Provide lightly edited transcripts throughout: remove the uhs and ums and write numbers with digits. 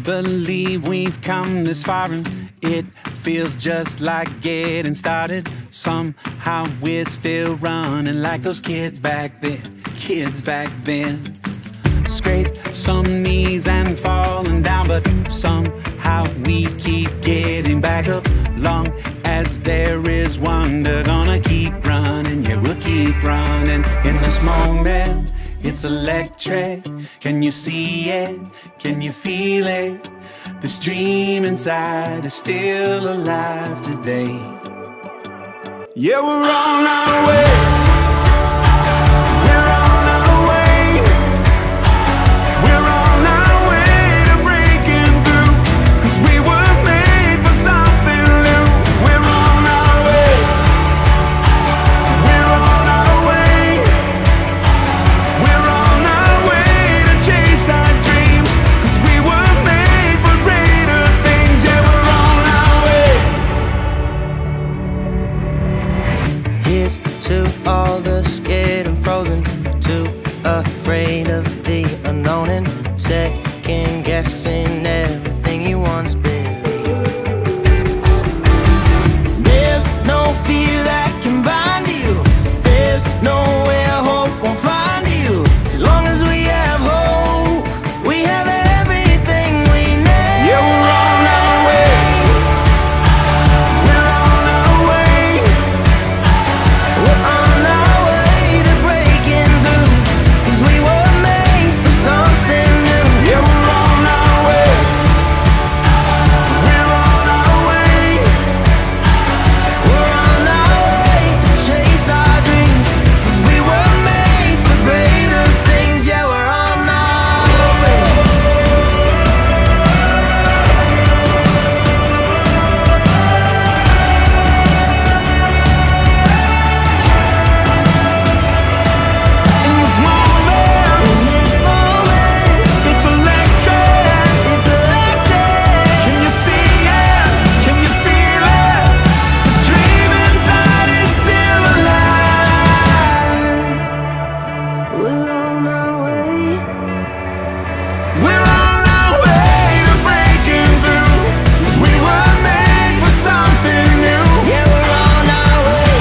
believe we've come this far, and it feels just like getting started. Somehow we're still running like those kids back then, Scrape some knees and falling down, but somehow we keep getting back up. Long as there is wonder, gonna keep running, yeah, we'll keep running. In this moment, it's electric. Can you see it? Can you feel it? This dream inside is still alive today. Yeah, we're on our way. Here's to all the scared and frozen, too afraid of the unknown and second guessing everything you once believed. There's no fear that can bind you. There's nowhere hope won't find you. As long as we have hope, we have everything we need. Yeah, we're on our way. We're on our way. We're on our way to breaking through, 'cause we were made for something new. Yeah, we're on our way. We're on our way. We're on our way to chase our dreams, 'cause we were made for greater things. Yeah, we're on our way. In this moment, it's electric. It's electric. Can you see it? Can you feel it? This dream inside is still alive. We're on our way. We're on our way to breaking through, 'cause we were made for something new. Yeah, we're on our way.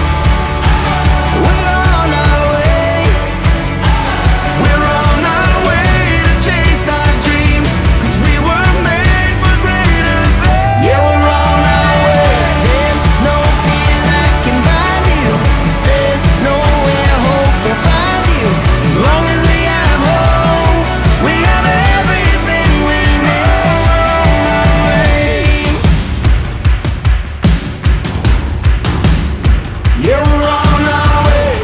We're on our way. We're on our way to chase our dreams, 'cause we were made for greater things. Yeah, we're on our way. There's no fear that can bind you. There's nowhere hope will find you. As long as we have hope, we have everything we need. Yeah, we're on our way.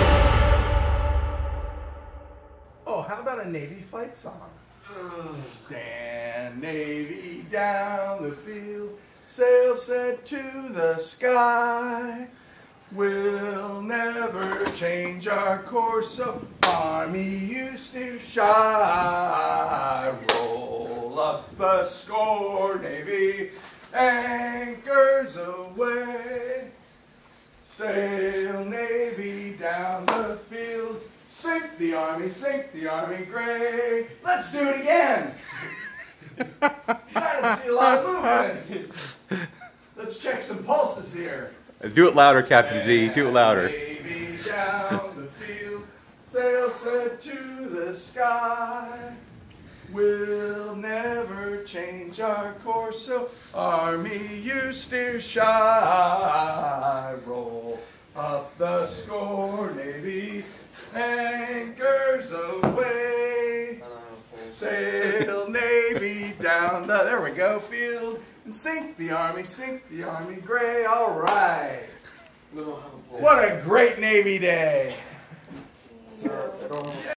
Oh, how about a Navy fight song? Stand Navy down the field, sail set to the sky. We'll never change our course, so Army, you steer shy. Roll up the score, Navy, anchors away. Sail Navy down the field, sink the Army gray. Let's do it again. I didn't see a lot of movement. Let's check some pulses here. Do it louder, Captain Z. Do it louder. Navy down the field, sail set to the sky. We'll never change our course, so Army, you steer shy. Roll up the score, Navy, anchors away. Sail Navy down the, there we go, field, and sink the Army gray. All right. What a great Navy day.